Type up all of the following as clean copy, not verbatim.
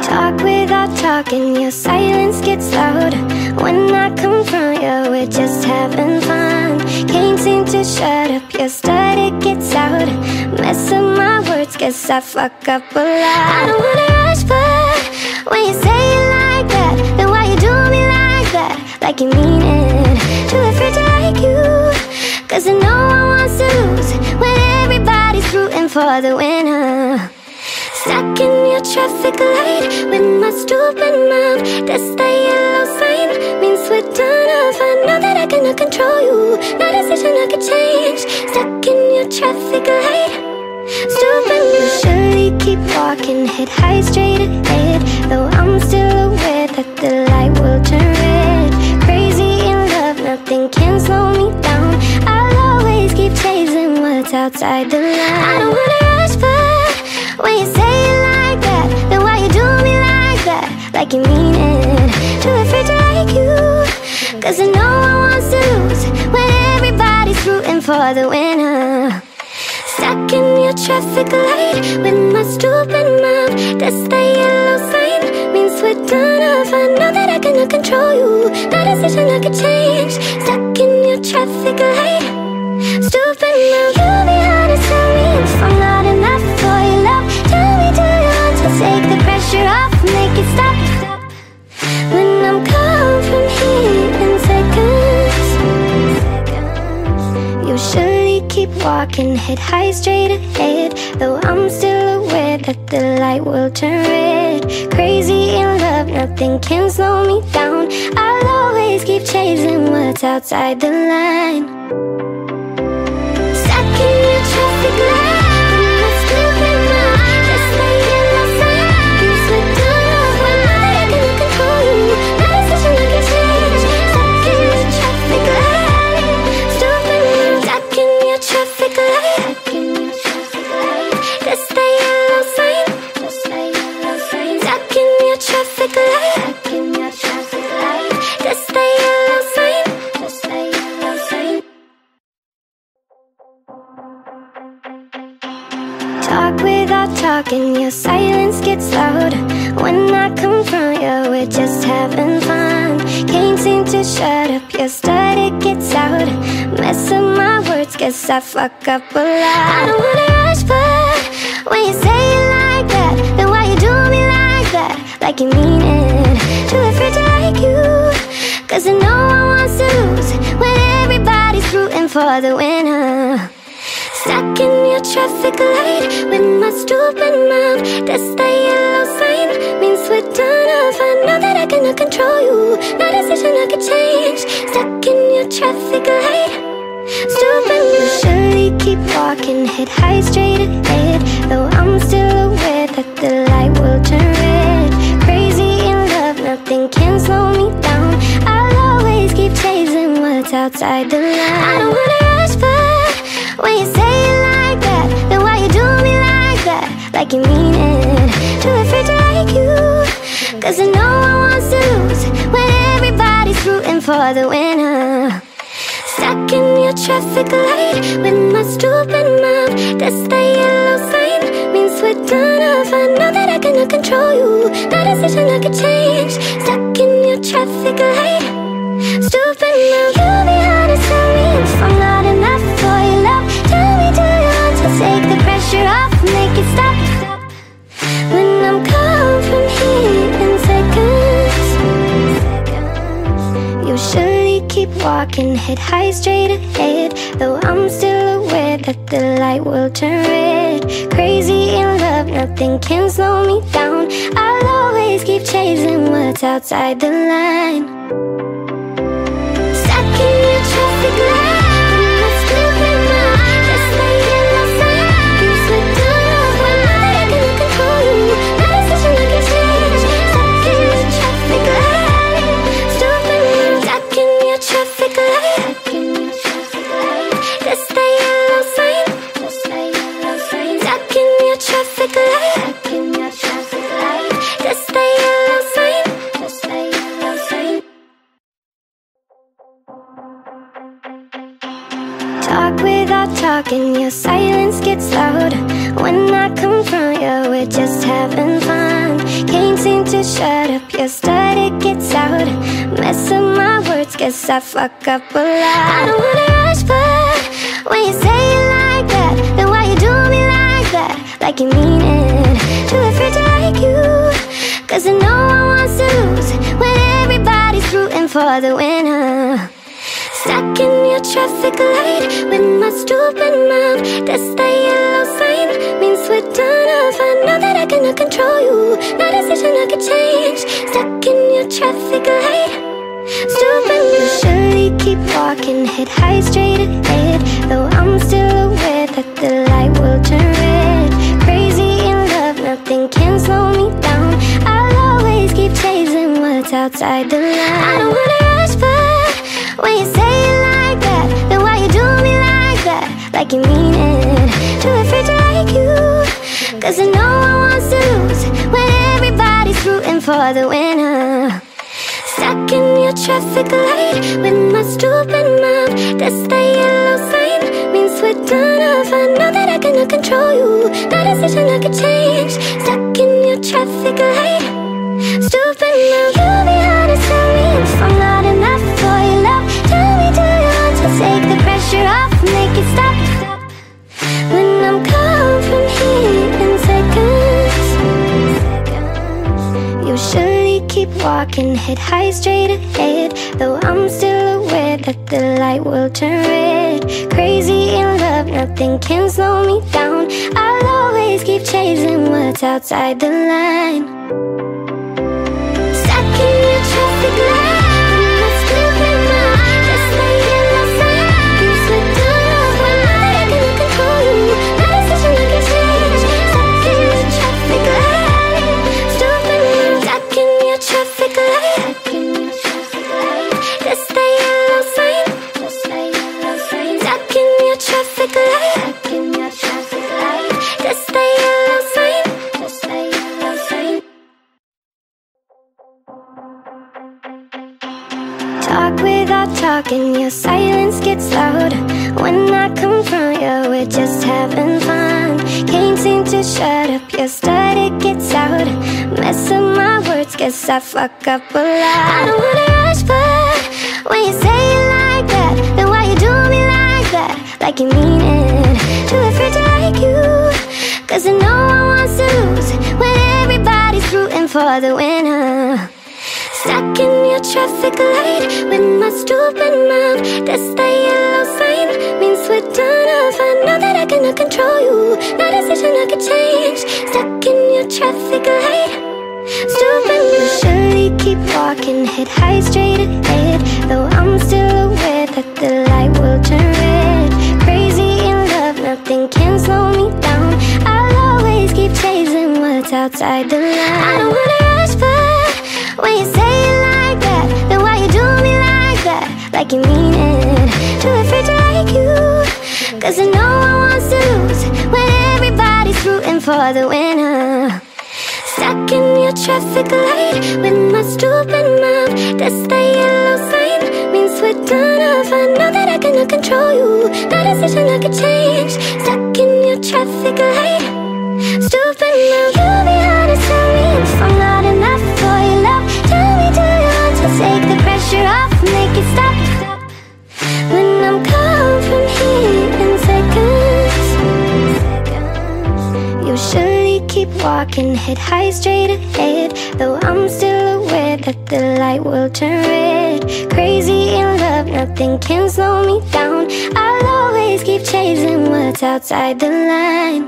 Talk without talking, your silence gets loud. When I confront you, we're just having fun. Can't seem to shut up, your stutter gets out. Mess up my words, guess I fuck up a lot. I don't wanna rush, but when you say it like that, then why you do me like that? Like you mean it. Too afraid to like you, cause I know I want to lose when everybody's rooting for the winner. Stuck in your traffic light with my stupid mouth. That's the yellow sign, means we're done off. I know that I cannot control you, no decision I could change. Stuck in your traffic light, stupid mouth. Usually keep walking, head high straight ahead, though I'm still aware that the light will turn red. Crazy in love, nothing can slow me down. I'll always keep chasing what's outside the line. I don't wanna rush, but when you say it like that, then why you do me like that? Like you mean it. Too afraid to like you, cause I know I want to lose when everybody's rooting for the winner. Stuck in your traffic light with my stupid mouth. That's the yellow sign, means we're done off. I know that I cannot control you, no decision I could change. Stuck in your traffic light, stupid mouth. You'll be hard to tell me if I'm not enough for your love. Tell me, do you want to take the pressure off, make it stop? When I'm gone from here in seconds, usually keep walking, head high straight ahead, though I'm still aware that the light will turn red. Crazy in love, nothing can slow me down. I'll always keep chasing what's outside the line. Stuck in your traffic light, talk without talking, your silence gets loud. When I confront you, we're just having fun. Can't seem to shut up, your stutter gets out. Mess up my words, guess I fuck up a lot. I don't wanna rush, but when you say it like that, then why you do me like that? Like you mean it. Too afraid to like you, cause I know I want to lose when everybody's rooting for the winner. Stuck in your traffic light with my stupid mouth. That's the yellow sign, means we're done off. I know that I cannot control you, no decision I could change. Stuck in your traffic light, stupid mouth. Usually keep walking, head high straight ahead, though I'm still aware that the light will turn red. Crazy in love, nothing can slow me down. I'll always keep chasing what's outside the line. I don't wanna rush, but when you say it like that, then why you do me like that? Like you mean it. Too afraid to like you, cause I know I want to lose when everybody's rooting for the winner. Stuck in your traffic light with my stupid mouth. That's the yellow sign, means we're done off. I know that I cannot control you, no decision I could change. Stuck in your traffic light, stupid mouth. You'll be hard to tell me if I'm not enough for your love. Tell me, do you want to take the pressure off, make it stop? When I'm gone from here in seconds, usually keep walking, head high straight ahead, though I'm still aware that the light will turn red. Crazy in love, nothing can slow me down. I'll always keep chasing what's outside the line. Stuck in your traffic light. Talk without talking, your silence gets loud. When I confront you, we're just having fun. Can't seem to shut up, your stutter gets out. Mess up my words, guess I fuck up a lot. I don't wanna rush, but when you say it like that, then why you do me like that? Like you mean it. Too afraid to like you, cause I know I want to lose when everybody's rooting for the winner. Stuck in your traffic light with my stupid mouth. That's the yellow sign, means we're done off. I know that I cannot control you, no decision I could change. Stuck in your traffic light, stupid. Usually keep walking, head high straight ahead, though I'm still aware that the light will turn red. Crazy in love, nothing can slow me down. I'll always keep chasing what's outside the line. I don't wanna rush, but when you say it like that, then why you do me like that? Like you mean it. Too afraid to like you, cause I know I want to lose when everybody's rooting for the winner. Stuck in your traffic light with my stupid mouth. That's the yellow sign, means we're done off. I know that I cannot control you, no decision I could change. Stuck in your traffic light, stupid mouth. You'll be hard to tell me if I'm not enough for your love. Tell me, do you want to take the pressure off, make it stop? When I'm calm from here in seconds. Usually keep walking, head high straight ahead, though I'm still aware that the light will turn red. Crazy in love, nothing can slow me down. I'll always keep chasing what's outside the line. Stuck in your traffic light, my stupid mouth. That's the yellow sign, means we're done off. I know that I cannot control you, no decision I can change. Stuck in your traffic light, stupid mouth. Stuck in your traffic light, that's the yellow sign. Stuck in your traffic light, that's the yellow sign. Talk without talking, your silence gets loud. When I confront you, we're just having fun. Can't seem to shut up, your stutter gets out. Mess up my words, guess I fuck up a lot. I don't wanna rush, but when you say it like that, then why you do me like that? Like you mean it. Too afraid to like you, cause I know I want to lose when everybody's rooting for the winner. Stuck in your traffic light with my stupid mouth. That's the yellow sign, means we're done off. I know that I cannot control you, no decision I could change. Stuck in your traffic light, stupid. Usually keep walking, head high straight ahead, though I'm still aware that the light will turn red. Crazy in love, nothing can slow me down. I'll always keep chasing what's outside the line. I don't wanna rush, but when you say it like that, then why you do me like that? Like you mean it. Too afraid to like you, cause I know I want to lose when everybody's rooting for the winner. Stuck in your traffic light with my stupid mouth. That's the yellow sign, means we're done off. I know that I cannot control you, no decision I could change. Stuck in your traffic light, stupid mouth. You'll be hard to tell me if I'm not enough for your love. Tell me, do you want to take the pressure off, make it stop? When I'm calm from here in seconds. Usually keep walking, head high straight ahead, though I'm still aware that the light will turn red. Crazy in love, nothing can slow me down. I'll always keep chasing what's outside the line.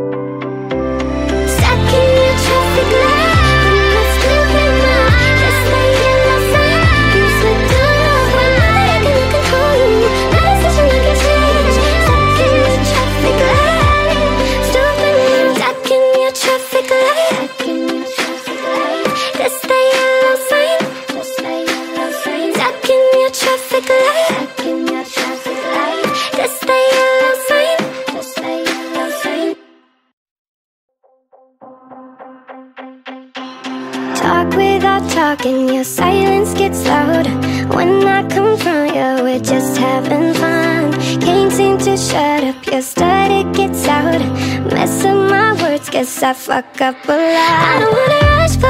Stuck in your traffic light, my stupid mouth. That's the yellow sign, means we're done off. I know that I cannot control you, no decision I can change. Stuck in your traffic light, stupid mouth. Stuck in your traffic light, that's the yellow sign. Stuck in your traffic light, that's the yellow sign. Talk without talking, your silence gets loud. When I confront you, we're just having fun. Can't seem to shut up, your stutter gets out. Mess up my words, guess I fuck up a lot. I don't wanna rush,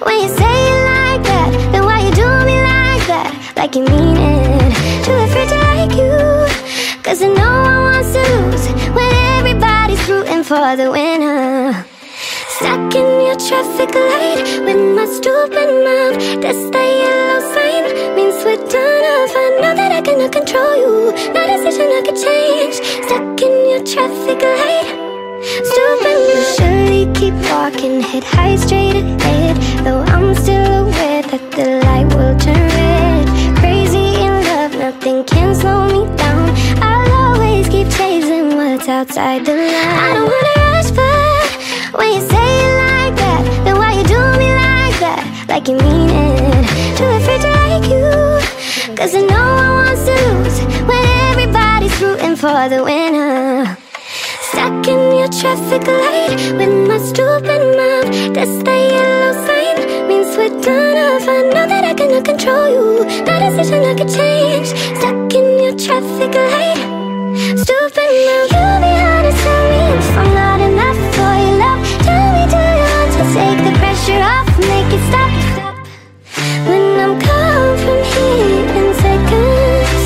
When you say it like that, then why you do me like that? Like you mean it. Too afraid to like you, cause I know I want to lose when everybody's rooting for the winner. Stuck in your traffic light with my stupid mouth. That's the yellow sign, means we're done off. I know that I cannot control you, no decision I could change. Stuck in your traffic light, stupid. You surely keep walking, head high straight ahead, though I'm still aware that the light will turn red. Crazy in love, nothing can slow me down. I'll always keep chasing what's outside the line. I don't wanna rush, but when you say it like that, then why you do me like that? Like you mean it. Too afraid to like you, cause I know I want to lose when everybody's rooting for the winner. Stuck in your traffic light with my stupid mouth. That's the yellow sign, means we're done off. I know that I cannot control you, no decision I could change. Stuck in your traffic light, stupid mouth. You'll be honest, tell me if I'm not enough for your love. Tell me, do you want to take the pressure off, make it stop? When I'm calm from here in seconds,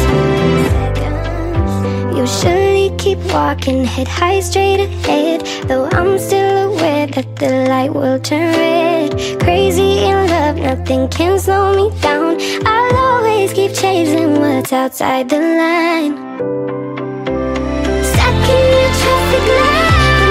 you surely keep walking, head high straight ahead, though I'm still aware that the light will turn red. Crazy in love, nothing can slow me down. I'll always keep chasing what's outside the line. Stuck in your traffic light,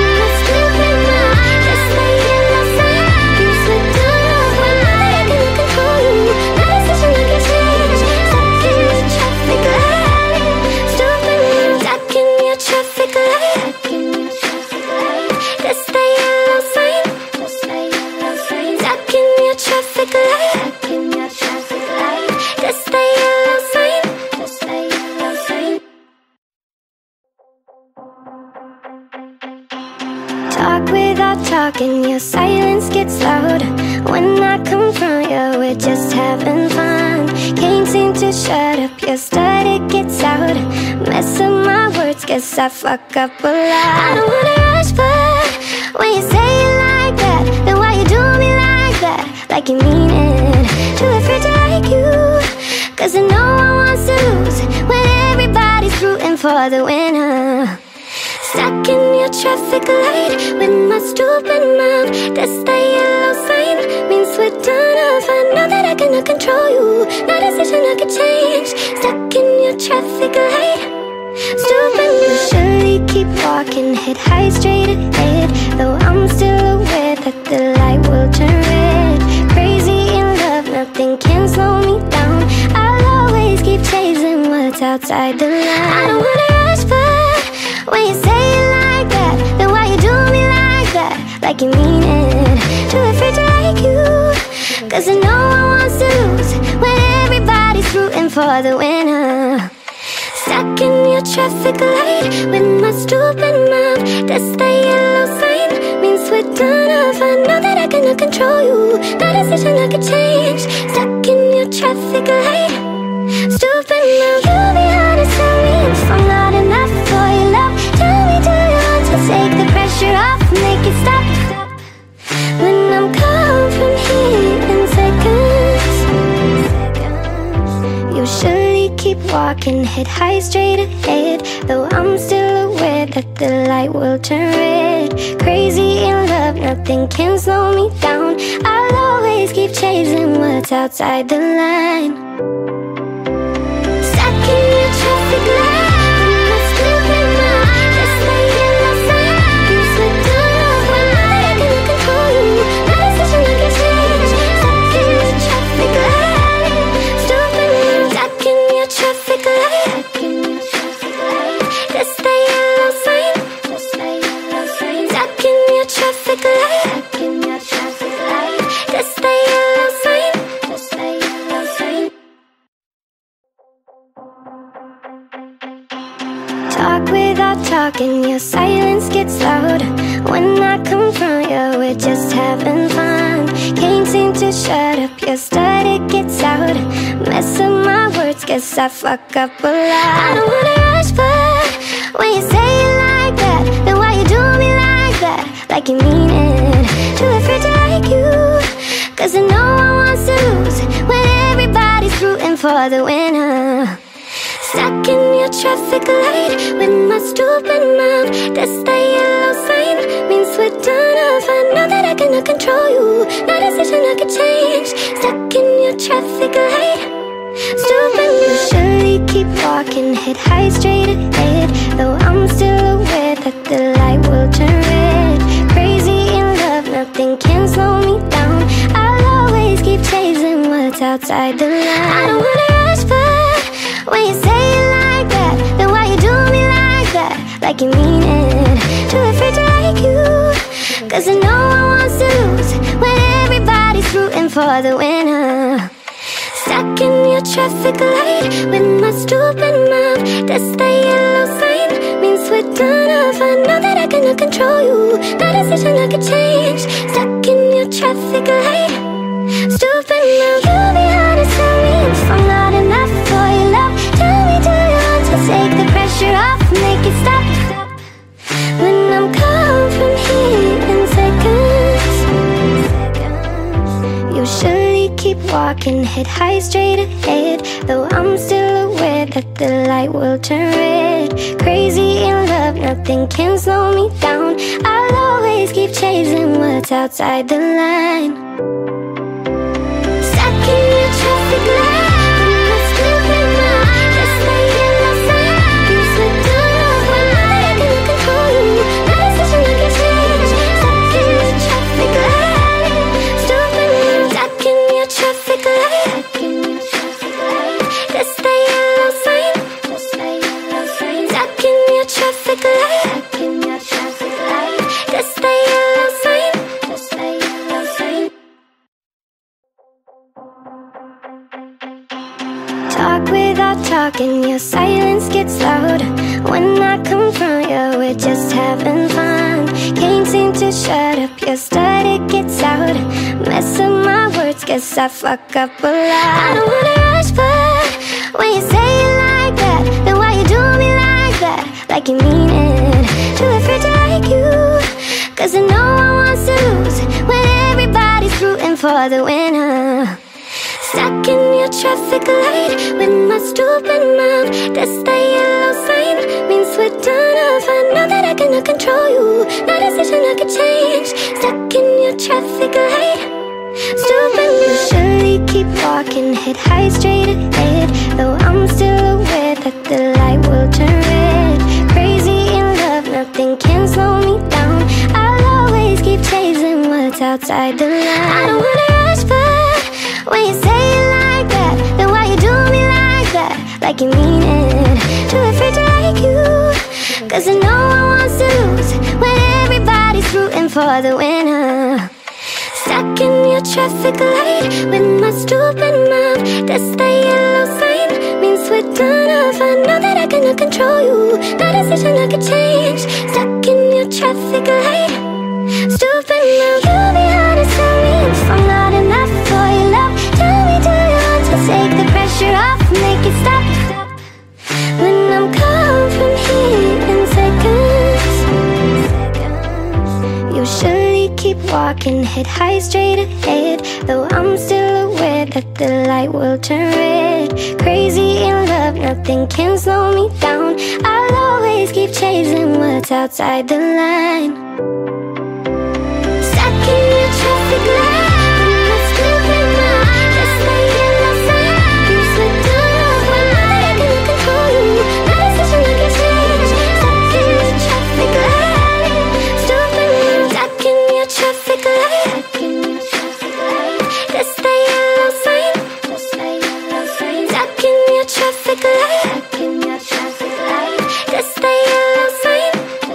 talk without talking, your silence gets loud. When I confront you, we're just having fun. Can't seem to shut up, your stutter gets out. Mess up my words, guess I fuck up a lot. I don't wanna rush, but when you say it like that, then why you do me like that? Like you mean it. Too afraid to like you, cause I know I want to lose when everybody's rooting for the winner. Stuck in your traffic light with my stupid mouth. That's the yellow sign, means we're done off. I know that I cannot control you, no decision I could change. Stuck in your traffic light, stupid. You surely keep walking, head high straight ahead, though I'm still aware that the light will turn red. Crazy in love, nothing can slow me down. I'll always keep chasing what's outside the line. I don't wanna rush, but when you say it like that, then why you do me like that? Like you mean it. Too afraid to like you, cause I know I want to lose when everybody's rooting for the winner. Stuck in your traffic light with my stupid mouth. That's the yellow sign, means we're done off. I know that I cannot control you, no decision I could change. Stuck in your traffic light, stupid mouth. You'll be honest, tell me if I'm not enough for your love. Tell me, do you want to take the pressure off, make it stop? When I'm calm from here in seconds, you surely keep walking, head high straight ahead, though I'm still aware that the light will turn red. Crazy in love, nothing can slow me down. I'll always keep chasing what's outside the line. Stuck in your traffic light. Talk without talking, your silence gets loud. When I confront you, we're just having fun. Can't seem to shut up, your stutter gets out. Mess up my words, guess I fuck up a lot. I don't wanna rush, but when you say it like that, then why you do me like that? Like you mean it. Too afraid to like you, Cause no one wants to lose when everybody's rooting for the winner. Stuck in your traffic light with my stupid mouth. That's the yellow sign, means we're done off. I know that I cannot control you, no decision I could change. Stuck in your traffic light, stupid. You surely keep walking, head high straight ahead, though I'm still aware that the light will turn red. Crazy in love, nothing can slow me down. I'll always keep chasing what's outside the line. I don't wanna rush, but when you say it like that, then why you do me like that? Like you mean it, too afraid to like you. Cause no one wants to lose when everybody's rooting for the winner. Stuck in your traffic light with my stupid mouth. That's the yellow sign, means we're done off. I know that I cannot control you, no decision I could change. Stuck in your traffic light, stupid mouth. You'll be hard to tell me if I'm not enough for your love. Tell me, do you want to take the pressure off, make it stop? When I'm gone from here in seconds, you surely keep walking, head high straight ahead, though I'm still aware that the light will turn red. Crazy in love, nothing can slow me down. I'll always keep chasing what's outside the line. Stuck in your traffic light, my stupid mouth. That's the yellow sign, means we're done off. I know that I cannot control you, no decision I can change. Stuck in your traffic light, stupid mouth. Stuck in your traffic light, that's the yellow sign. Stuck in your traffic light, that's the yellow sign. Talk without talking, your silence gets loud. When I confront you, we're just having fun. Can't seem to shut up, your stutter gets out. Mess up my words, guess I fuck up a lot. I don't wanna rush, but when you say it like that, then why you do me like that? Like you mean it, too afraid to like you. Cause no one wants to lose when everybody's rooting for the winner. Stuck in your traffic light with my stupid mouth. That's the yellow sign, means we're done off. I know that I cannot control you, no decision I could change. Stuck in your traffic light, stupid. You surely keep walking, head high straight ahead, though I'm still aware that the light will turn red. Crazy in love, nothing can slow me down. I'll always keep chasing what's outside the line. I don't wanna rush, but when you say it like that, then why you do me like that? Like you mean it, too afraid to like you. Cause no one wants to lose when everybody's rooting for the winner. Stuck in your traffic light with my stupid mouth. That's the yellow sign, means we're done off. I know that I cannot control you, no decision I could change. Stuck in your traffic light, stupid mouth. You'll be hard to tell me if I'm not enough for your love. Tell me, do you want to take the pressure off, make it stop? When I'm gone from here in seconds, you surely keep walking, head high straight ahead, though I'm still aware that the light will turn red. Crazy in love, nothing can slow me down. I'll always keep chasing what's outside the line. Stuck in your traffic light, my stupid mouth. That's the yellow sign, means we're done off. I know that I cannot control you, no decision I can change. Stuck in your traffic light, stupid mouth. Stuck in your traffic light, that's the yellow sign. Stuck in your traffic light, that's the yellow sign.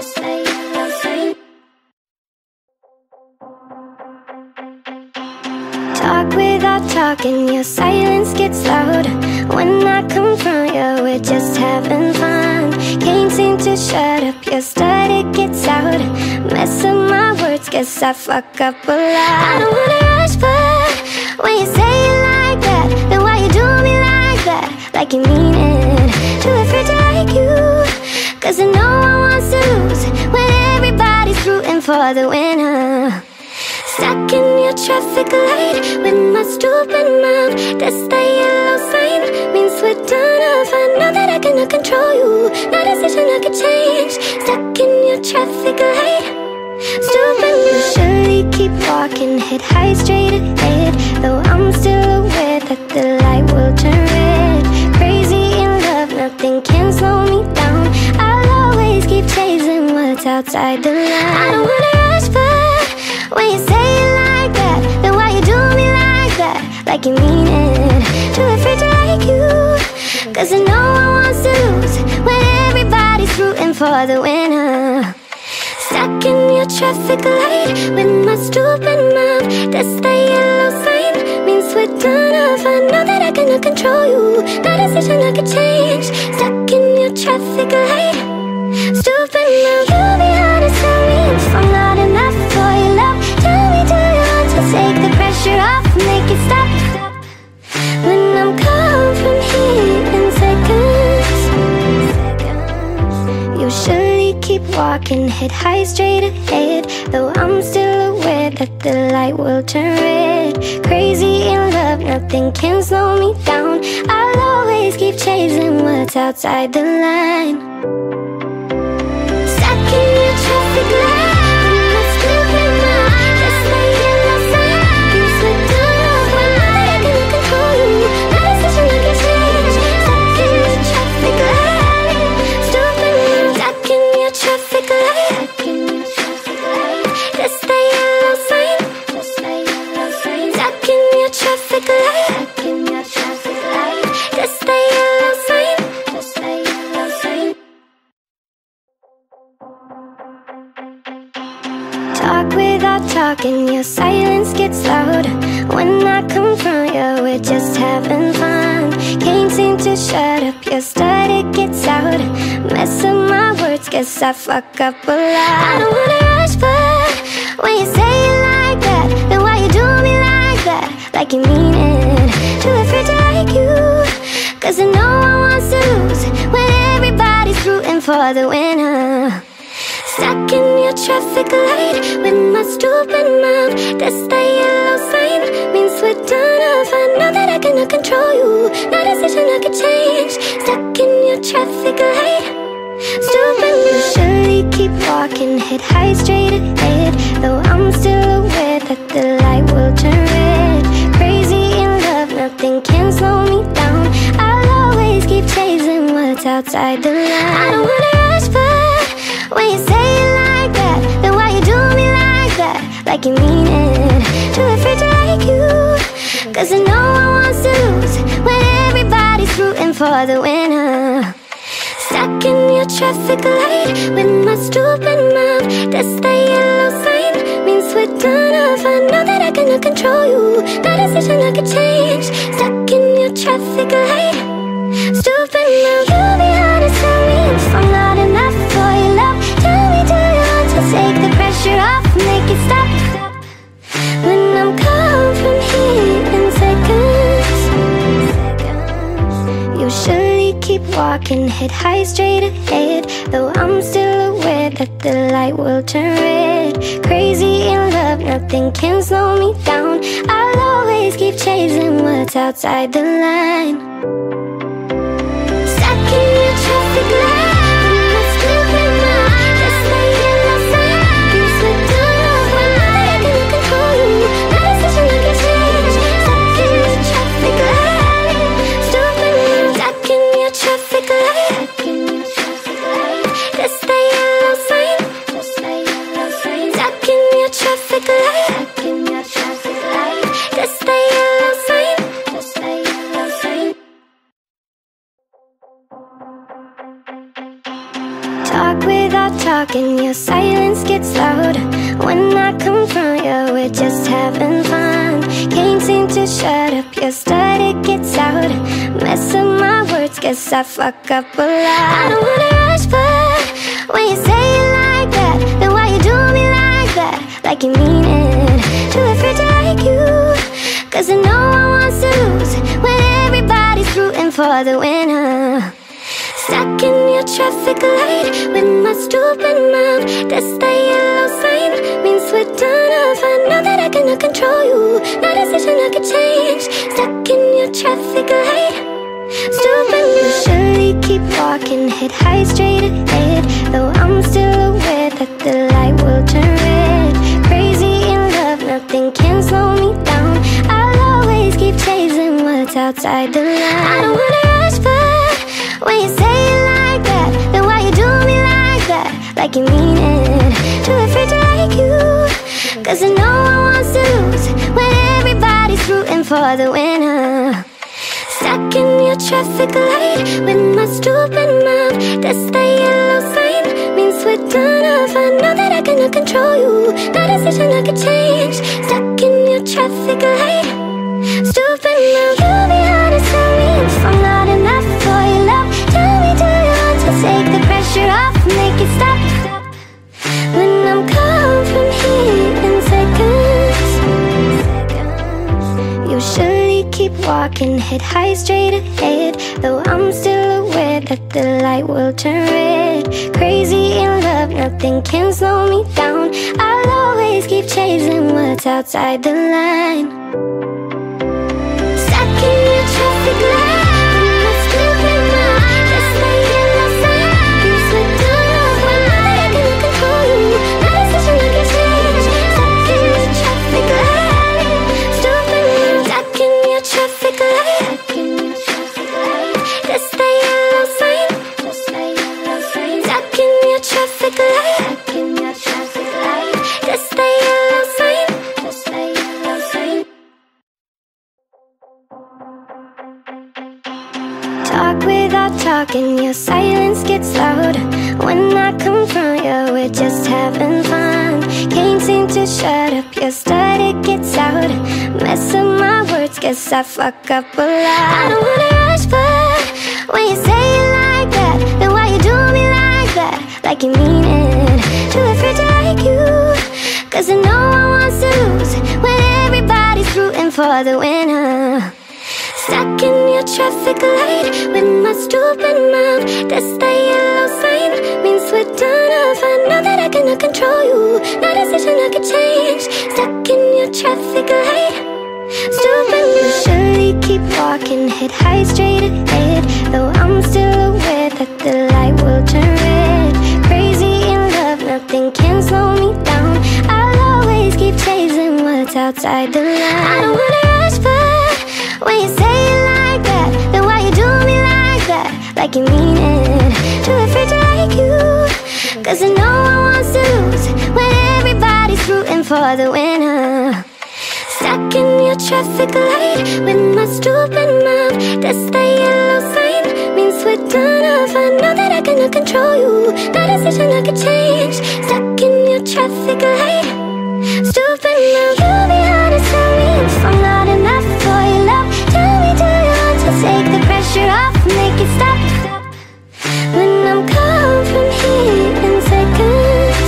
Talk without talking, your silence gets loud. When I confront you, we're just having fun. Can't seem to shut up, your stutter gets out. Mess up my words, guess I fuck up a lot. I don't wanna rush, but when you say it like that, then why you do me like that? Like you mean it, too afraid to like you. Cause no one wants to lose when everybody's rooting for the winner. Stuck in your traffic light with my stupid mouth. That's the yellow sign, means we're done off. I know that I cannot control you, no decision I could change. Stuck in your traffic light, stupid. You surely keep walking, head high straight ahead, though I'm still aware that the light will turn red. Crazy in love, nothing can slow me down. I'll always keep chasing what's outside the line. I don't wanna rush, but when you say it like that, then why you do me like that? Like you mean it. Too afraid to like you, cause I know I want to lose when everybody's rooting for the winner. Stuck in your traffic light with my stupid mouth. That's the yellow sign, means we're done off. I know that I cannot control you, no decision I could change. Stuck in your traffic light, stupid mouth. You'll be honest, tell me if I'm not enough for your love. Tell me, do you want to take the pressure off, make it stop when I'm gone from here in seconds. You surely keep walking, head high straight ahead, though I'm still aware that the light will turn red. Crazy in love, nothing can slow me down. I'll always keep chasing what's outside the line. Stuck in your traffic light, my stupid mouth. That's the yellow sign, means we're done off. I know that I cannot control you, no decision I can change. Stuck in your traffic light, stupid mouth. Stuck in your traffic light, that's the yellow sign. Stuck in your traffic light, that's the yellow sign. Talk without talking, your silence gets loud. When I confront you, we're just having fun. Can't seem to shut up, your stutter gets out. Mess up my words, guess I fuck up a lot. I don't wanna rush, but when you say it like that, then why you do me like that? Like you mean it. Too afraid to like you, cause I know I want to lose when everybody's rooting for the winner. Stuck in your traffic light with my stupid mouth. That's the yellow sign, means we're done off. I know that I cannot control you, no decision I could change. Stuck in your traffic light, stupid. You surely keep walking, head high straight ahead, though I'm still aware that the light will turn red. Crazy in love, nothing can slow me down. I'll always keep chasing what's outside the line. I don't wanna rush, but when you say it like that, then why you do me like that? Like you mean it. Too afraid to like you, cause I know I want to lose when everybody's rooting for the winner. Stuck in your traffic light with my stupid mouth. That's the yellow sign, means we're done off. I know that I cannot control you, no decision I could change. Stuck in your traffic light, stupid mouth. You'll be honest, tell me if I'm not enough for your love. Tell me, do you want to take the pressure off, make it stop when I'm gone from here in seconds. You surely keep walking, head high straight ahead, though I'm still aware that the light will turn red. Crazy in love, nothing can slow me down. I'll always keep chasing what's outside the line. Stuck in your traffic light, my stupid mouth. That's the yellow sign, means we're done off. I know that I cannot control you, no decision I can change. Stuck in your traffic light, stupid mouth. Stuck in your traffic light, that's the yellow sign. Stuck in your traffic light, that's the yellow sign. Talk without talking, your silence gets loud. When I confront you, we're just having fun. Can't seem to shut up, your stutter gets out. Mess up my words, guess I fuck up a lot. I don't wanna rush, but when you say it like that, then why you do me like that? Like you mean it. Too afraid to like you, cause I know I want to lose when everybody's rooting for the winner. Stuck in your traffic light with my stupid mouth. That's the yellow sign, means we're done off. enough. I know that I cannot control you. No decision I could change. Stuck in your traffic light. Stupid, you surely keep walking, head high straight ahead. Though I'm still aware that the light will turn red. Crazy in love, nothing can slow me down. I'll always keep chasing what's outside the line. I don't wanna rush, but when you say it like that, then why you do me like that? Like you mean it. Too afraid to like you, cause I know I want to lose when everybody's rooting for the winner. Stuck in your traffic light with my stupid mouth. That's the yellow sign, means we're done off. I know that I cannot control you. No decision I could change. Stuck in your traffic light. Stupid mouth. You'll be honest, tell me if I'm not enough for your love. Tell me, do you want to take the pressure off, make it stop? When I'm calm from here in seconds, you surely keep walking, head high straight ahead. Though I'm still aware that the light will turn red. Crazy in love, nothing can slow me down. I'll always keep chasing what's outside the line. Stuck in your traffic light. Talk without talking, your silence gets loud. When I confront you, we're just having fun. Can't seem to shut up, your stutter gets out. Mess up my words, guess I fuck up a lot. I don't wanna rush, but when you say it like that, then why you do me like that? Like you mean it. Too afraid to like you, cause I know I want to lose when everybody's rooting for the winner. Stuck in your traffic light with my stupid mouth. That's the yellow sign, means we're done off. I know that I cannot control you. No decision I could change. Stuck in your traffic light. Stupid, you surely keep walking, head high straight ahead. Though I'm still aware that the light will turn red. Crazy in love, nothing can slow me down. I'll always keep chasing what's outside the line. I don't wanna rush, but when you say it like that, then why you do me like that? Like you mean it. Too afraid to like you, cause I know I want to lose when everybody's rooting for the winner. Stuck in your traffic light with my stupid mouth. That's the yellow sign, means we're done off. I know that I cannot control you. No decision I could change. Stuck in your traffic light. Stupid mouth. You'll be honest, tell me if I'm not enough for your love. Tell me, do you want to take the pressure off, make it stop? When I'm calm from here in seconds,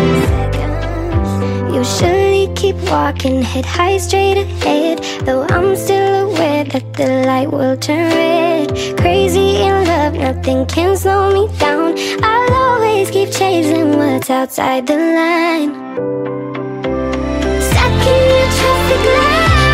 you surely keep walking, head high straight ahead. Though I'm still aware that the light will turn red. Crazy in love, nothing can slow me down. I'll always keep chasing what's outside the line. Stuck in your traffic light.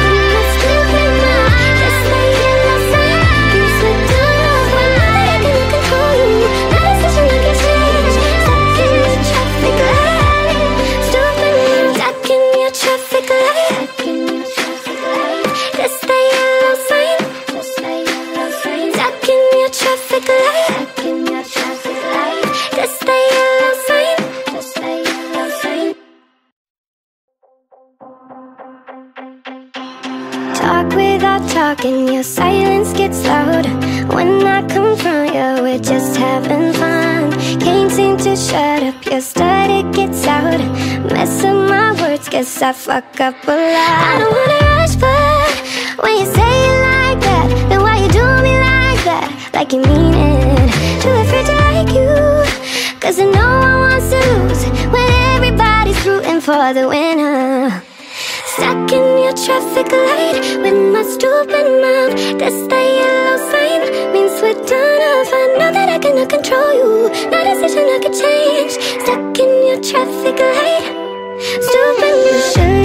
Talk without talking, your silence gets loud. When I confront you, we're just having fun. Can't seem to shut up, your stutter gets out. Mess up my words, guess I fuck up a lot. I don't wanna rush, but when you say it like that, then why you do me like that? Like you mean it. Too afraid to like you, cause I know I want to lose when everybody's rooting for the winner. Stuck in your traffic light with my stupid mouth. That's the yellow sign, means we're done off. I know that I cannot control you. No decision I could change. Stuck in your traffic light. Stupid mouth.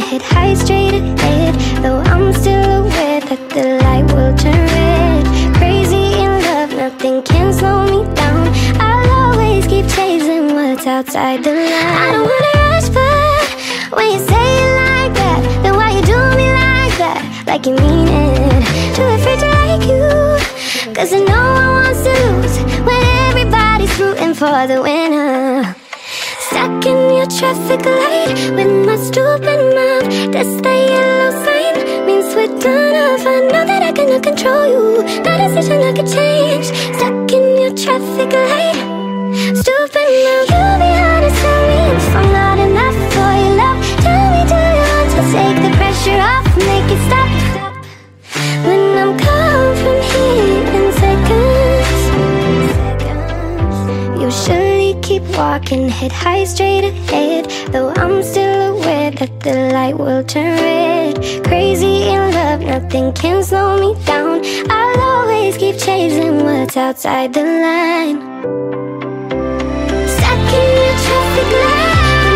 head high straight ahead, though I'm still aware that the light will turn red. Crazy in love, nothing can slow me down. I'll always keep chasing what's outside the line. I don't wanna rush, but when you say it like that, then why you do me like that? Like you mean it. Too afraid to like you, cause I know I want to lose when everybody's rooting for the winner. Stuck in your traffic light with my stupid mouth. That's the yellow sign, means we're done off. I know that I cannot control you, no decision I could change. Stuck in your traffic light, stupid mouth. You'll be hard to tell me if I'm not enough for your love. Tell me, do you want to take the pressure off, make it stop? When I'm gone from here in seconds, you surely keep walking, head high straight ahead, though I'm still aware that the light will turn red. Crazy in love, nothing can slow me down. I'll always keep chasing what's outside the line. Stuck in your traffic light,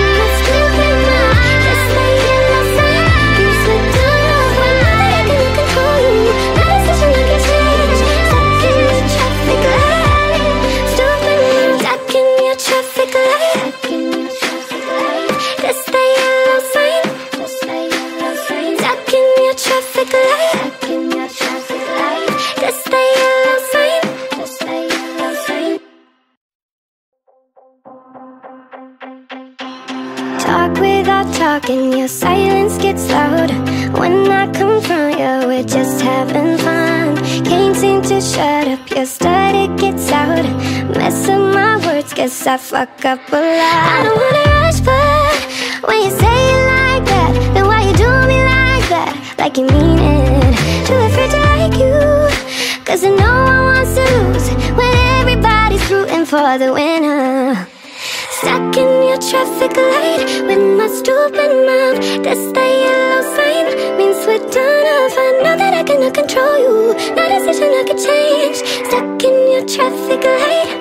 talk without talking, your silence gets loud. When I confront you, we're just having fun. Can't seem to shut up, your stutter gets out. Mess up my words, guess I fuck up a lot. I don't wanna rush, but when you say it like that, then why you do me like that? Like you mean it. Too afraid to like you, cause I know I want to lose when everybody's rooting for the winner. Stuck in your traffic light with my stupid mouth. That's the yellow sign, means we're done off. I know that I cannot control you, no decision I could change. Stuck in your traffic light,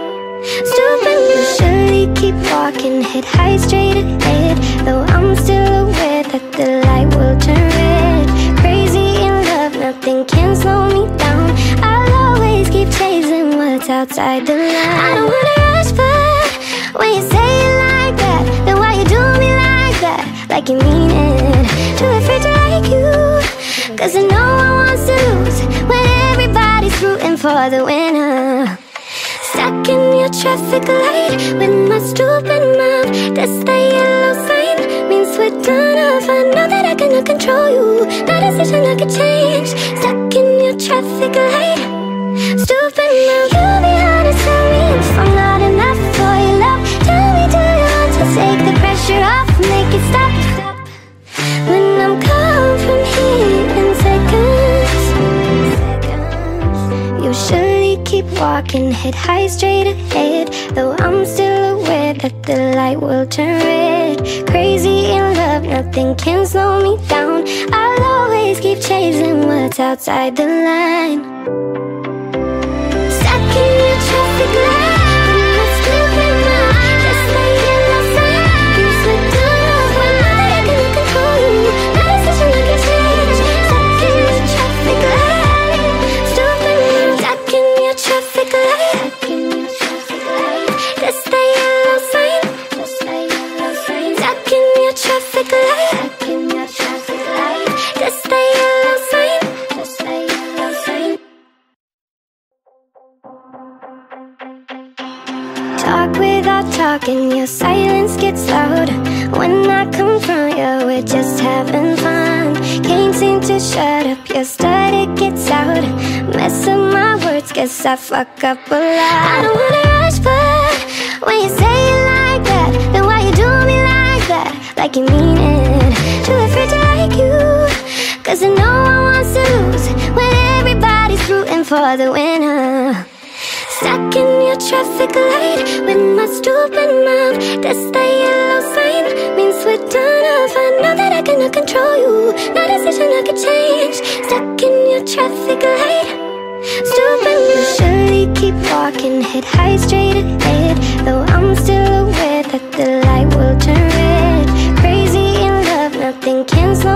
stupid mouth. You surely keep walking, head high straight ahead, though I'm still aware that the light will turn red. Crazy in love, nothing can slow me down. I'll always keep chasing what's outside the line. I don't wanna rush, but when you say it like that, then why you do me like that? Like you mean it. Too afraid to like you, cause I know I want to lose when everybody's rooting for the winner. Stuck in your traffic light with my stupid mouth. That's the yellow sign, means we're done off. I know that I cannot control you, no decision I could change. Stuck in your traffic light, stupid mouth. You'll be hard to tell me if I'm not enough for your love. Tell me, do you want to take the pressure off, make it stop? When I'm gone from here in seconds, you surely keep walking, head high straight ahead, though I'm still aware that the light will turn red. Crazy in love, nothing can slow me down. I'll always keep chasing what's outside the line. Stuck in your traffic light, talk without talking, your silence gets loud. When I confront you, we're just having fun. Can't seem to shut up, your stutter gets out. Mess up my words, guess I fuck up a lot. I don't wanna rush, but when you say it like that, then why you do me like that? Like you mean it. Too afraid to like you, cause I know I want to lose when everybody's rooting for the winner. Stuck in your traffic light with my stupid mouth. That's the yellow sign, means we're done off. I know that I cannot control you, no decision I could change. Stuck in your traffic light, stupid mouth. You surely keep walking, head high straight ahead, though I'm still aware that the light will turn red. Crazy in love, nothing can slow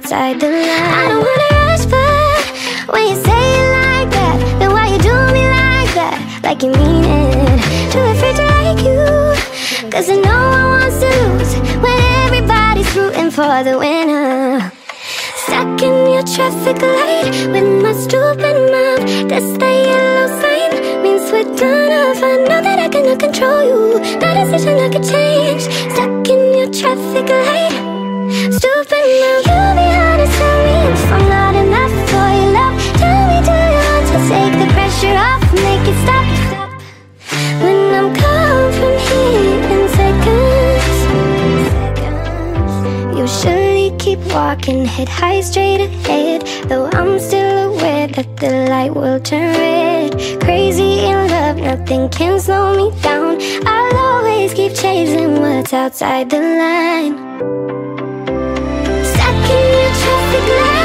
outside the line. I don't wanna rush, but when you say it like that, then why you do me like that? Like you mean it. Too afraid to like you, 'cause I know I want to lose when everybody's rooting for the winner. Stuck in your traffic light with my stupid mouth. That's the yellow sign, means we're done off. I know that I cannot control you, no decision I could change. Stuck in your traffic light, stupid mouth. You'll be honest, tell me if I'm not enough for your love. Tell me, do you want to take the pressure off, make it stop? When I'm calm from here in seconds, you surely keep walking, head high straight ahead. Though I'm still aware that the light will turn red. Crazy in love, nothing can slow me down. I'll always keep chasing what's outside the line. Stuck in your traffic light,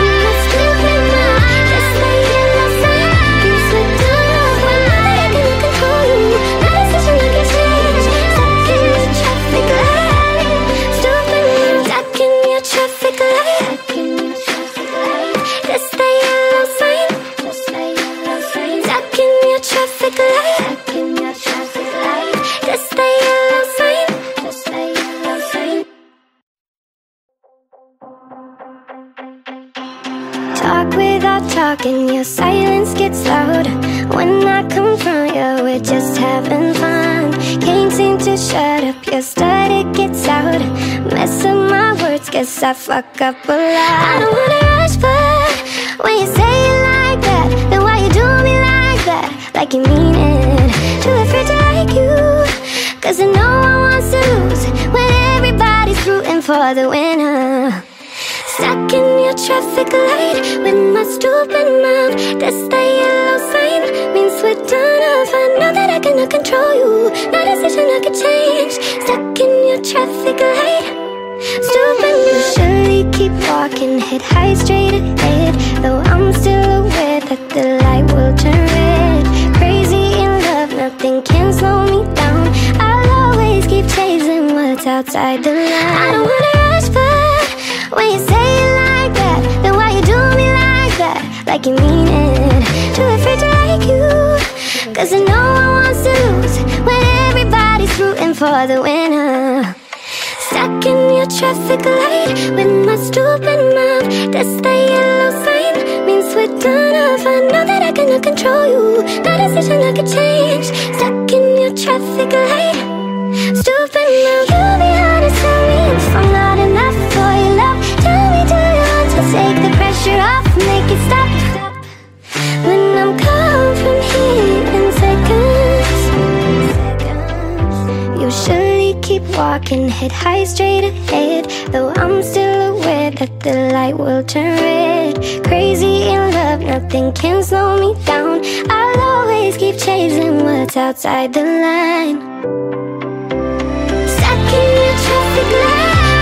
talk without talking, your silence gets loud. When I confront you, we're just having fun. Can't seem to shut up, your stutter gets out. Mess up my words, guess I fuck up a lot. I don't wanna rush, but when you say it like that, then why you do me like that? Like you mean it. Too afraid to like you, 'cause I know I want to lose when everybody's rooting for the winner. Stuck in your traffic light with my stupid mouth. That's the yellow sign, means we're done off. I know that I cannot control you, no decision I could change. Stuck in your traffic light, stupid mouth. You surely keep walking, head high straight ahead. Though I'm still aware that the light will turn red. Crazy in love, nothing can slow me down. I'll always keep chasing what's outside the line. I don't wanna rush, but when you say it like that, then why you do me like that? Like you mean it. Too afraid to like you, 'cause I know I want to lose when everybody's rooting for the winner. Stuck in your traffic light with my stupid mouth. That's the yellow sign, means we're done off. I know that I cannot control you, no decision I could change. Stuck in your traffic light, stupid mouth. You'll be honest, tell me if I'm not enough for your love. Tell me, do you want to take the pressure off, make it stop? When I'm calm from here in seconds, you surely keep walking, head high straight ahead. Though I'm still aware that the light will turn red. Crazy in love, nothing can slow me down. I'll always keep chasing what's outside the line. Stuck in your traffic light.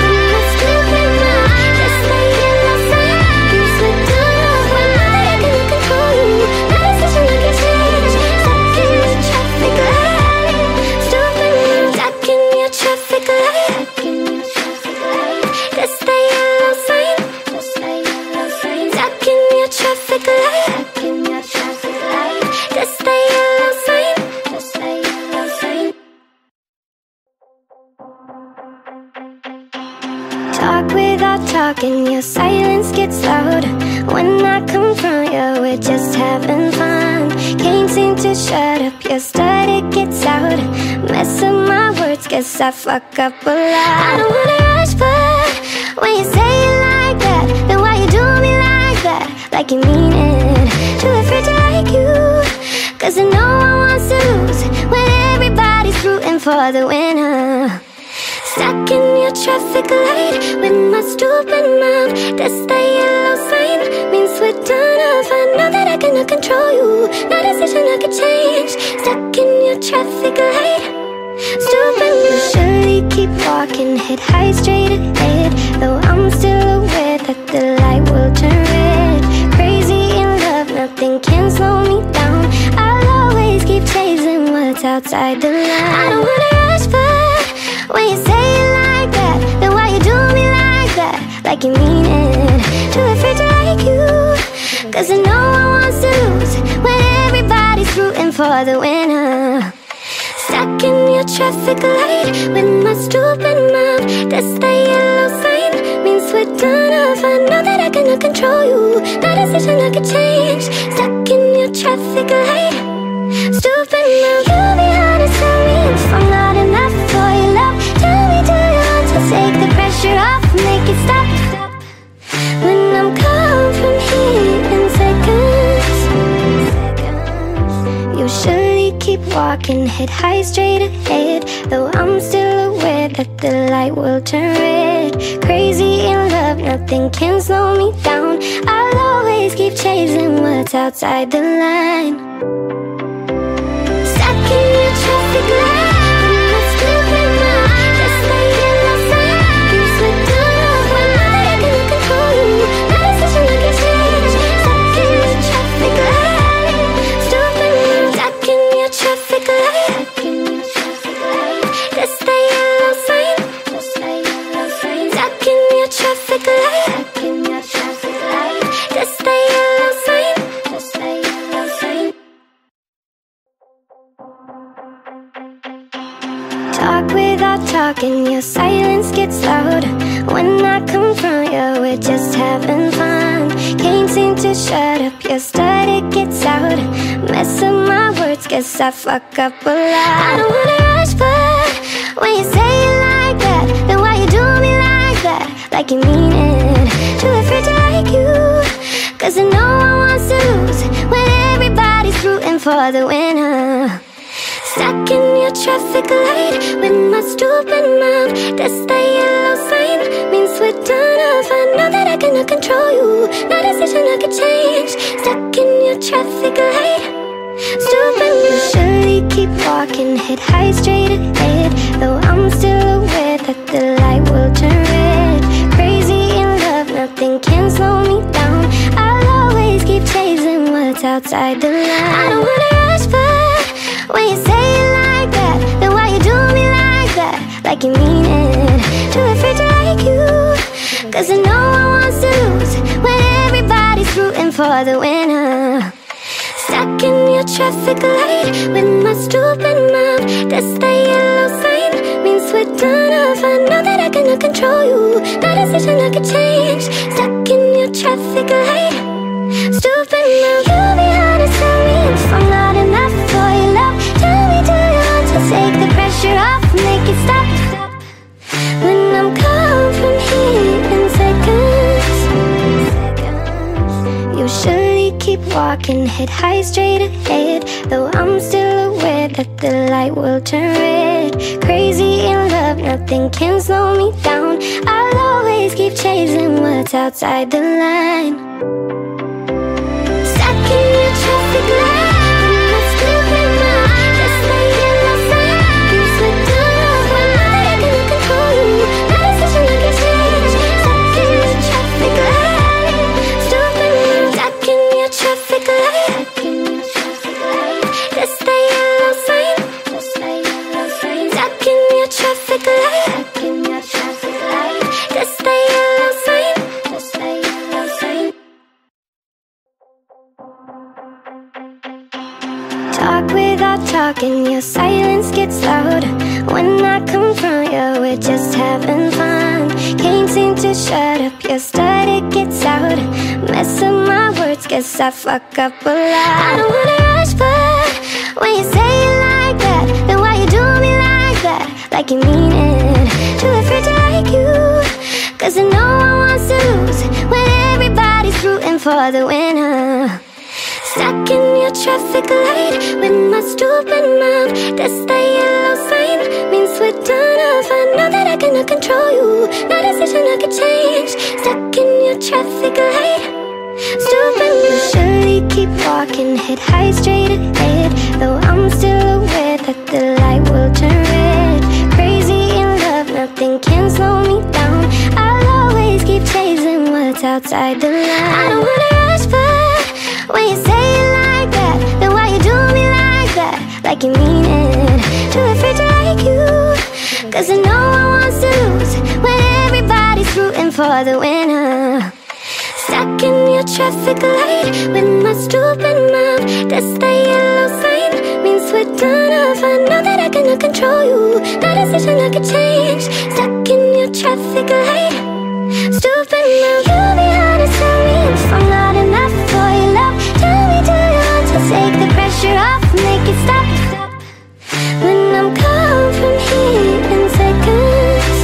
Talk without talking, your silence gets loud. When I confront you, we're just having fun. Can't seem to shut up, your stutter gets out. Mess up my words, guess I fuck up a lot. I don't wanna rush, but when you say it like that, then why you do me like that? Like you mean it. Too afraid to like you, 'cause I know I want to lose when everybody's rooting for the winner. Stuck in your traffic light with my stupid mouth. That's the yellow sign, means we're done off. I know that I cannot control you, no decision I could change. Stuck in your traffic light, stupid mouth. You surely keep walking, head high straight ahead. Though I'm still aware that the light will turn red. Crazy in love, nothing can slow me down. I'll always keep chasing what's outside the line. I don't wanna rush, but when you say it like that, then why you do me like that? Like you mean it. for the winner. Stuck in your traffic light with my stupid mouth. That's the yellow sign, means we're done off. I know that I cannot control you, no decision I could change. Stuck in your traffic light, stupid mouth. You'll be honest, tell me if I'm not enough for your love. Tell me, do you want to take the pressure off, make it stop? When I'm calm from here in seconds, you surely keep walking, head high straight ahead. Though I'm still aware that the light will turn red. Crazy in love, nothing can slow me down. I'll always keep chasing what's outside the line. Stuck in your traffic light, talk without talking, your silence gets loud. When I confront you, we're just having fun. Can't seem to shut up, your stutter gets out. Mess up my words, guess I fuck up a lot. I don't wanna rush, but when you say it like that, then why you do me like that? Like you mean it, too afraid to like you, cause I know I want to lose when everybody's rooting for the winner. Stuck in your traffic light with my stupid mouth. That's the yellow sign, means we're done off. I know that I cannot control you, no decision I could change. Stuck in your traffic light, stupid mouth. You surely keep walking, head high straight ahead. Though I'm still aware that the light will turn red. Crazy in love, nothing can slow me down. I'll always keep chasing what's outside the line. I don't wanna rush, but when you say it like that, then why you do me like that? Like you mean it, too afraid to like you, cause I know I want to lose when everybody's rooting for the winner. Stuck in your traffic light with my stupid mouth. That's the yellow sign, means we're done off. I know that I cannot control you, no decision I could change. Stuck in your traffic light, stupid mouth. You'll be honest, tell me if I'm not enough for your love. Tell me, do you want to take the pressure off, make it stop? When I'm calm from here in seconds, you surely keep walking, head high straight ahead. Though I'm still aware that the light will turn red. Crazy in love, nothing can slow me down. I'll always keep chasing what's outside the line. Stuck in your traffic light, talk without talking, your silence gets loud. When I confront you, we're just having fun. Can't seem to shut up, your stutter gets out. Mess up my words, guess I fuck up a lot. I don't wanna rush, but when you say it like that, then why you do me like that? Like you mean it, too afraid to like you, cause I know I want to lose when everybody's rooting for the winner. Stuck in your traffic light with my stupid mouth. That's the yellow sign, means we're done off. I know that I cannot control you, no decision I could change. Stuck in your traffic light, stupid mouth. You surely keep walking, head high straight ahead. Though I'm still aware that the light will turn red. Crazy in love, nothing can slow me down. I'll always keep chasing what's outside the line. I don't wanna rush, but when you say it like that, then why you do me like that? Like you mean it, too afraid to like you, cause I know I want to lose when everybody's rooting for the winner. Stuck in your traffic light with my stupid mouth. That's the yellow sign, we're done off. I know that I cannot control you. No decision I could change. Stuck in your traffic light. Stupid now, you'll be honest, tell me if I'm not enough for your love. Tell me, do you want to take the pressure off, make it stop? When I'm gone from here in seconds,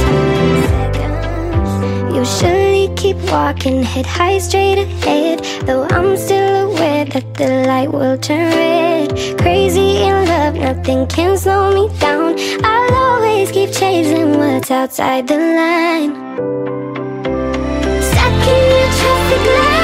you surely keep walking, head high straight ahead. Though I'm still aware that the light will turn red. Crazy in love, nothing can slow me down. I'll always keep chasing what's outside the line. Stuck in your traffic light.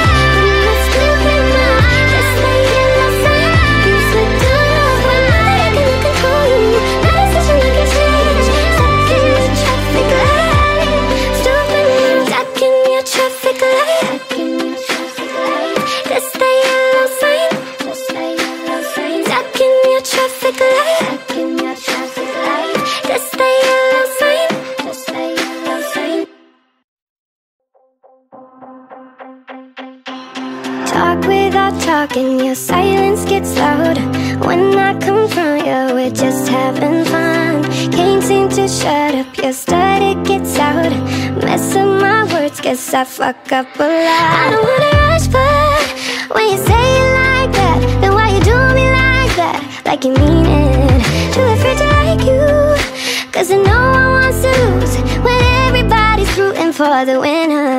Talk without talking, your silence gets loud. When I confront you, we're just having fun. Can't seem to shut up, your stutter gets out. Mess up my words, guess I fuck up a lot. I don't wanna rush, but when you say it like that, then why you do me like that? Like you mean it. Too afraid to like you, cause I know I want to lose when everybody's rooting for the winner.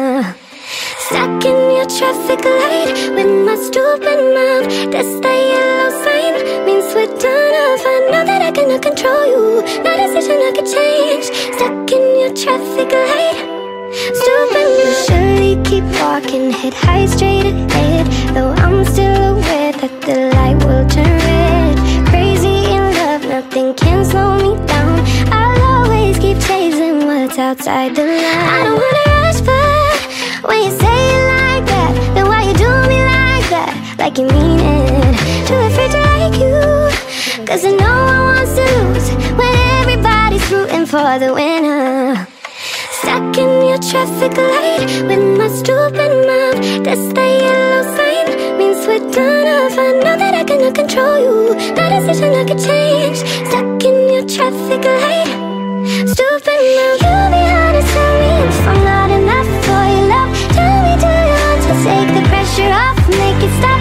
Stuck in your traffic light with my stupid mouth. That's the yellow sign, means we're done off. I know that I cannot control you. No decision I could change. Stuck in your traffic light. Stupid, you surely keep walking, head high straight ahead. Though I'm still aware that the light will turn red. Crazy in love, nothing can slow me down. I'll always keep chasing what's outside the line. I don't wanna rush, but when you say it like that, then why you do me like that? Like you mean it. Too afraid to like you, cause I know I want to lose when everybody's rooting for the winner. Stuck in your traffic light with my stupid mouth. That's the yellow sign, means we're done off. I know that I cannot control you. No decision I could change. Stuck in your traffic light. Stupid now, you'll be honest, tell me if I'm not enough for your love. Tell me, do you want to take the pressure off, make it stop?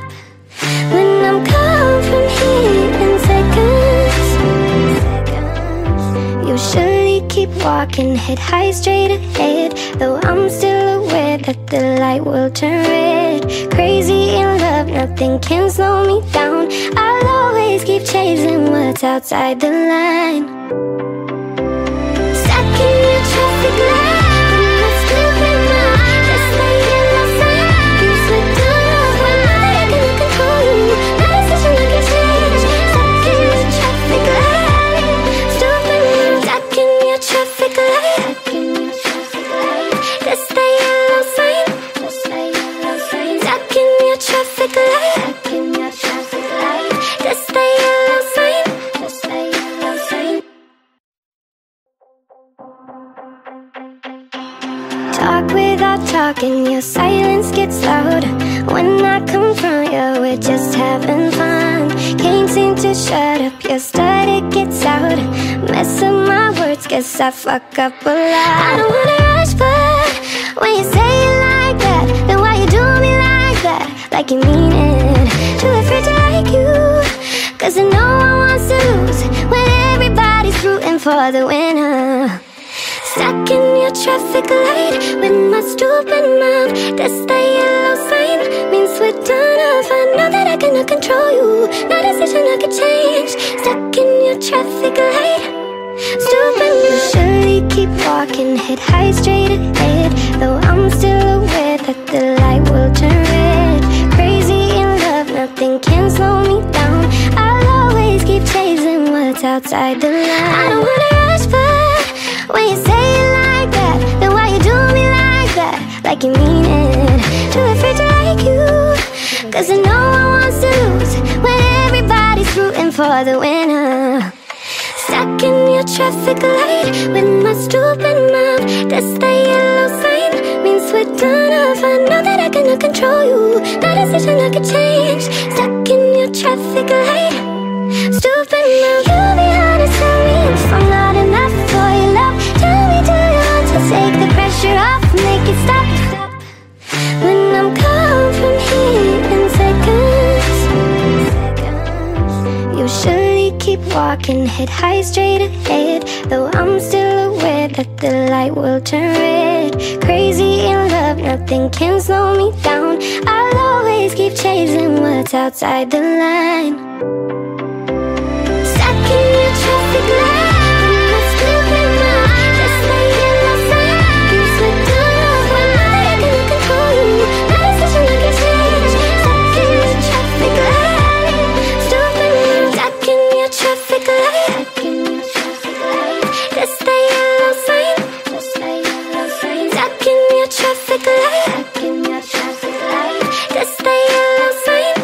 When I'm gone from here in seconds, you surely keep walking, head high straight ahead. Though I'm still aware that the light will turn red. Crazy in love, nothing can slow me down. I'll always keep chasing what's outside the line. Stuck in your traffic light. Talk without talking, your silence gets loud. When I confront you, we're just having fun. Can't seem to shut up, your stutter gets out. Mess up my words, guess I fuck up a lot. I don't wanna rush, but when you say it like that, then why you do me like that? Like you mean it. Too afraid to like you, cause I know I want to lose when everybody's rooting for the winner. Stuck in your traffic light with my stupid mouth. That's the yellow sign, means we're done off. I know that I cannot control you. No decision I could change. Stuck in your traffic light. Stupid, you surely keep walking, head high straight ahead. Though I'm still aware that the light will turn red. Crazy in love, nothing can slow me down. I'll always keep chasing what's outside the line. I don't wanna rush, but when you say it like that, then why you do me like that? Like you mean it. Too afraid to like you, cause I know I want to lose when everybody's rooting for the winner. Stuck in your traffic light with my stupid mouth. That's the yellow sign, means we're done off. I know that I cannot control you. No decision I could change. Stuck in your traffic light. Stupid move, you be honest, tell me if I'm not enough for your love. Tell me, do you want to take the pressure off, make it stop? When I'm gone from here in seconds, you surely keep walking, head high straight ahead. Though I'm still aware that the light will turn red. Crazy in love, nothing can slow me down. I'll always keep chasing what's outside the line. Stuck in your traffic light, in my stupid mind. Just like yellow sign, you slip down when I can control you. Not a decision I can change. Stuck in your traffic light, stupid mind. Stuck in your traffic light, just the yellow sign, stuck in your traffic light, just the yellow sign.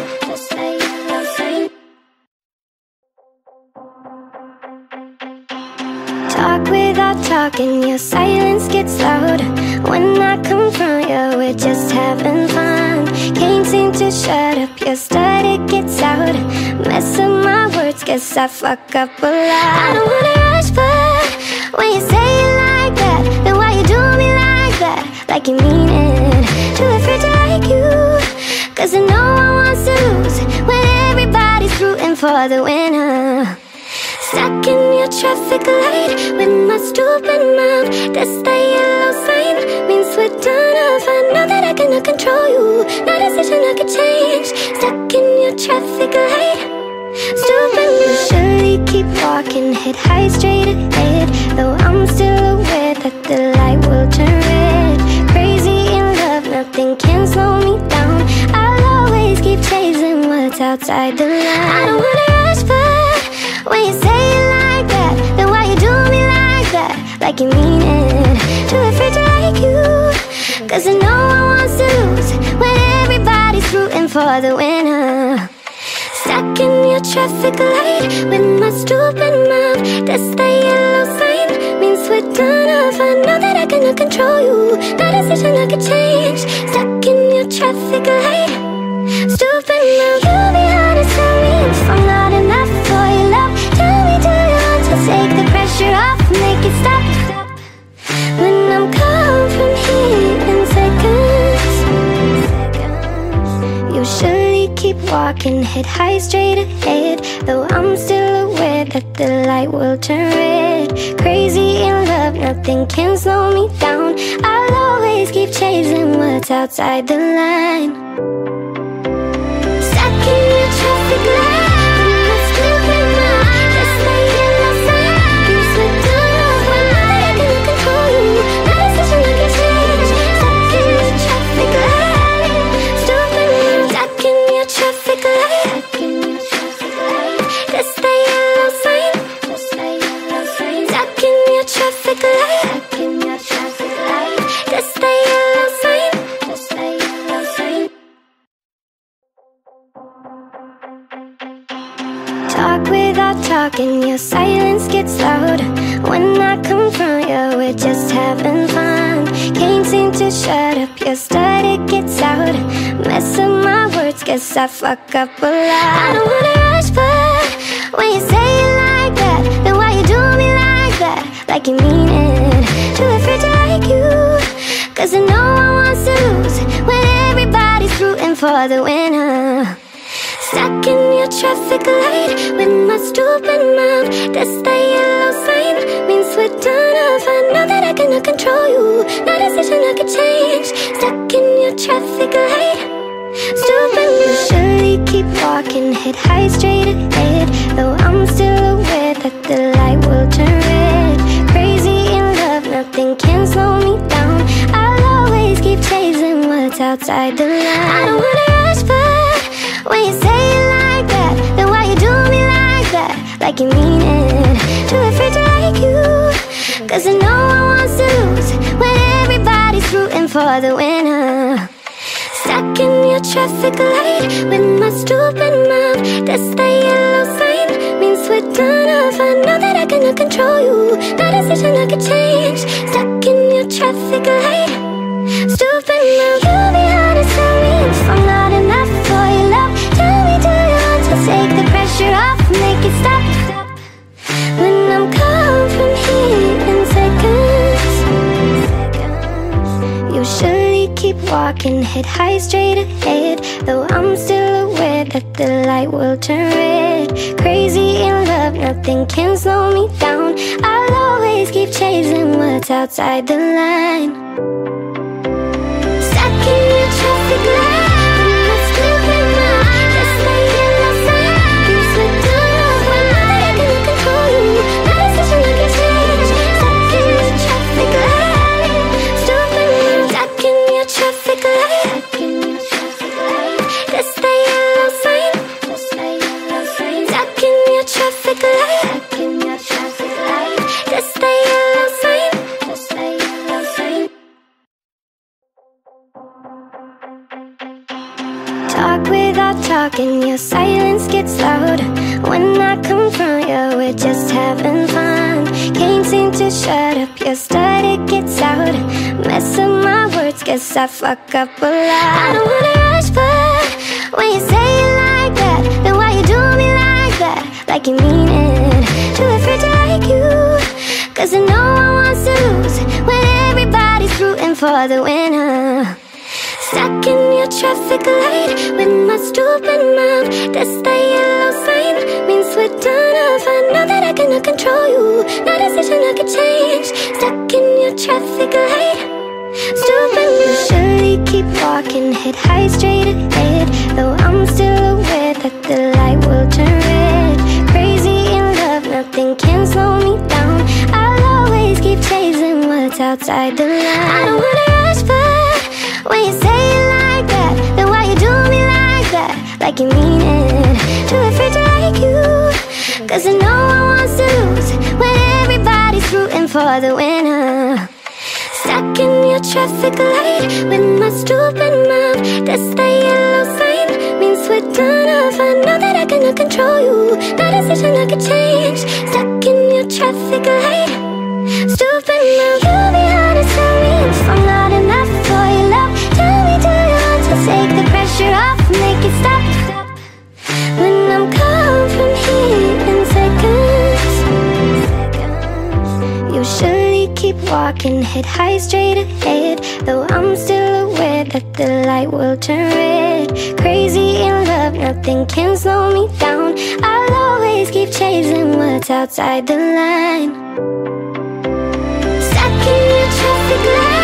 Talk without talking, your silence gets loud. When I confront you, we're just having fun. Can't seem to shut up, your stutter gets out. Mess up my words, guess I fuck up a lot. I don't wanna rush, but when you say it like that, then why you do me like that? Like you mean it. Too afraid to like you, cause I know I want to lose when everybody's rooting for the winner. Stuck in your traffic light with my stupid mouth. That's the yellow sign, means we're done off. I know that I cannot control you, no decision I could change. Stuck in your traffic light, stupid mouth. Surely keep walking, head high straight ahead. Though I'm still aware that the light will turn red. Crazy in love, nothing can slow me down. I'll always keep chasing what's outside the line. I don't wanna rush, but when you say it like that, then why you do me like that? Like you mean it. Too afraid to like you, cause I know I want to lose when everybody's rooting for the winner. Stuck in your traffic light with my stupid mouth. That's the yellow sign, means we're done off. I know that I cannot control you, no decision I could change. Stuck in your traffic light, stupid mouth. You be honest, tell me if I'm not enough for your love. Tell me, do you want to take the pressure off, make it stop? When I'm gone from here in seconds, you surely keep walking, head high straight ahead. Though I'm still aware that the light will turn red. Crazy in love, nothing can slow me down. I'll always keep chasing what's outside the line. Stuck in your traffic light, in my stupid mind. Just like yellow sign, you slip down when I cannot control you. No decision I can change. Stuck in your traffic light, stupid mind. Stuck in your traffic light, just the yellow sign, stuck in your traffic light, just the yellow sign. Talk without talking, your silence gets loud. When I confront you, we're just having fun. Can't seem to shut up, your stutter gets out. Mess up my words, guess I fuck up a lot. I don't wanna rush, but when you say it like that, then why you do me like that? Like you mean it. Too afraid to like you, cause I know I want to lose when everybody's rooting for the winner. Stuck in your traffic light with my stupid mouth. That's the yellow sign, means we're done off. I know that I cannot control you, no decision I could change. Stuck in your traffic light, stupid mouth. Surely keep walking, head high straight ahead. Though I'm still aware that the light will turn red. Crazy in love, nothing can slow me down. I'll always keep chasing what's outside the line. I don't wanna rush, but when you say it like that, then why you do me like that? Like you mean it. Too afraid to like you, cause I know I want to lose when everybody's rooting for the winner. Stuck in your traffic light with my stupid mouth. That's the yellow sign, means we're done off. I know that I cannot control you, no decision I could change. Stuck in your traffic light, stupid mouth. You be honest, tell me if I'm not enough for your love. Tell me, do you want to take the pressure off, make it keep walking, head high straight ahead. Though I'm still aware that the light will turn red. Crazy in love, nothing can slow me down. I'll always keep chasing what's outside the line. Stuck in your traffic light. Talk without talking, your silence gets louder. When I confront you, we're just having fun. Can't seem to shut up, your stutter gets out. Mess up my words, guess I fuck up a lot. I don't wanna rush, but when you say it like that, then why you do me like that? Like you mean it. Too afraid to like you, cause I know I want to lose when everybody's rooting for the winner. Stuck in your traffic light with my stupid mouth. That's the yellow sign, means we're done off. I know that I cannot control you, no decision I could change. Stuck in your traffic light, stupid mouth. Surely keep walking, head high straight ahead. Though I'm still aware that the light will turn red. Crazy in love, nothing can slow me down. I'll always keep chasing what's outside the line. I don't wanna rush, but when you say it like that, then why you do me like that? Like you mean it. Too afraid to like you, cause I know I want to lose when everybody's rooting for the winner. Stuck in your traffic light with my stupid mouth. That's the yellow sign, means we're done off. I know that I cannot control you, no decision I could change. Stuck in your traffic light, stupid mouth. You be honest, tell me if I'm not enough for your love. Tell me, do you want to take the pressure off, make it stop? When I'm gone from here in seconds, you surely keep walking, head high straight ahead. Though I'm still aware that the light will turn red. Crazy in love, nothing can slow me down. I'll always keep chasing what's outside the line. Stuck in your traffic light.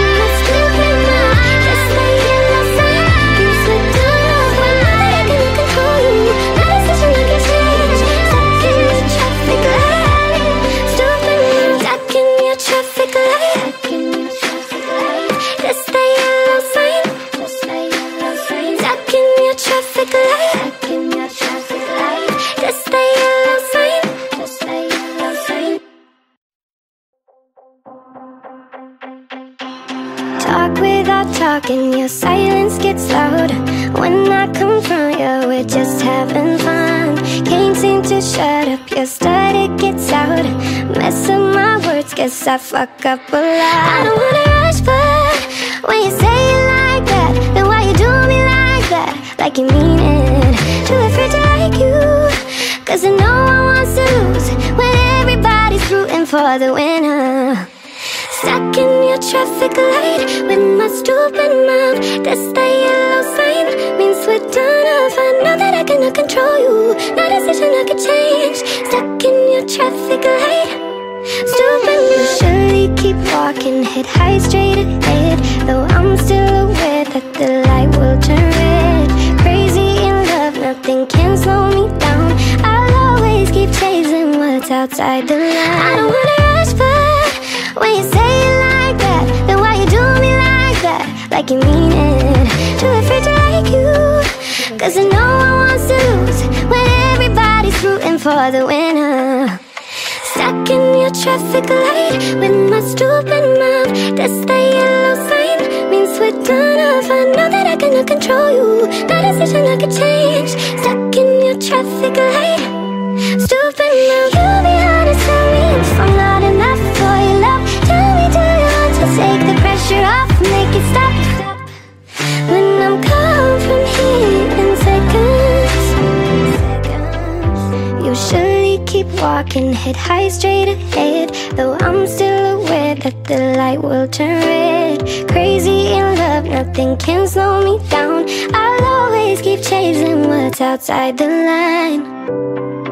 Talk without talking, your silence gets louder. When I confront you, we're just having fun. Can't seem to shut up, your stutter gets out. Mess up my words, guess I fuck up a lot. I don't wanna rush, but when you say it like that, then why you do me like that? Like you mean it. Too afraid to like you, cause I know I want to lose when everybody's rooting for the winner. Stuck in your traffic light with my stupid mouth. That's the yellow sign, means we're done off. I know that I cannot control you, no decision I could change. Stuck in your traffic light, stupid mouth. Surely keep walking, head high straight ahead. Though I'm still aware that the light will turn red. Crazy in love, nothing can slow me down. I'll always keep chasing what's outside the line. I don't wanna rush, but when you say it like that, then why you do me like that? Like you mean it. Too afraid to like you, cause I know I want to lose when everybody's rooting for the winner. Stuck in your traffic light with my stupid mouth. That's the yellow sign, means we're done off. I know that I cannot control you, no decision I could change. Stuck in your traffic light, stupid mouth. You be honest, tell me if I'm not enough for your love. Tell me, do you want to take the pressure off, make it stop? When I'm gone from here in seconds, you surely keep walking, head high straight ahead. Though I'm still aware that the light will turn red. Crazy in love, nothing can slow me down. I'll always keep chasing what's outside the line.